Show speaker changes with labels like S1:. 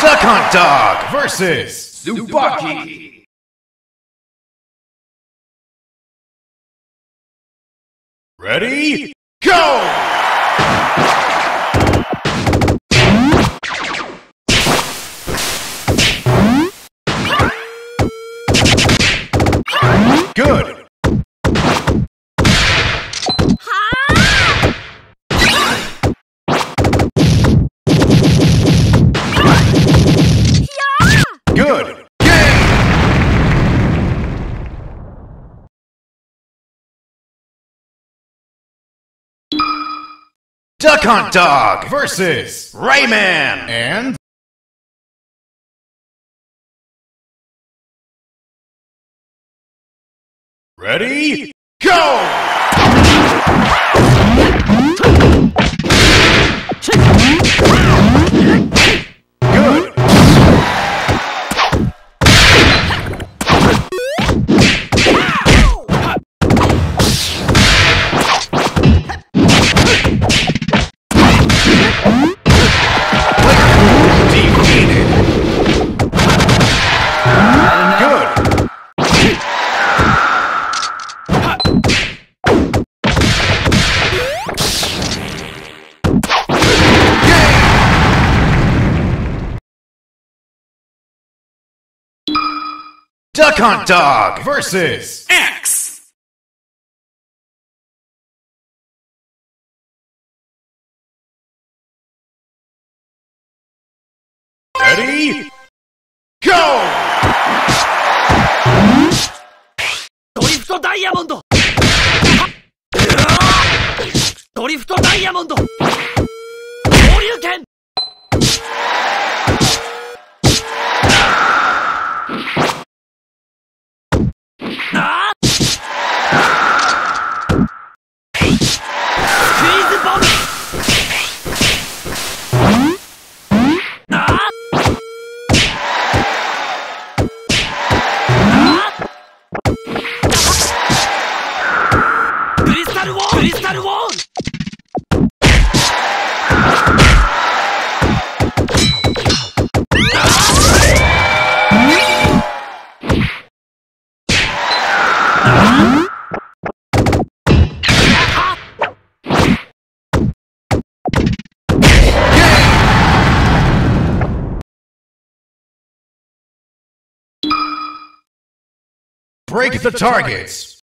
S1: Duck Hunt Dog versus Tsubaki. Ready? Go! Good! Good! Game! Duck Hunt Dog versus Rayman and ready? Go! Good! Duck Hunt Dog versus X. Ready? Go!
S2: ドリフトダイヤモンドドリフトダイヤモンド合流拳クリスタルウォール
S1: Break the targets.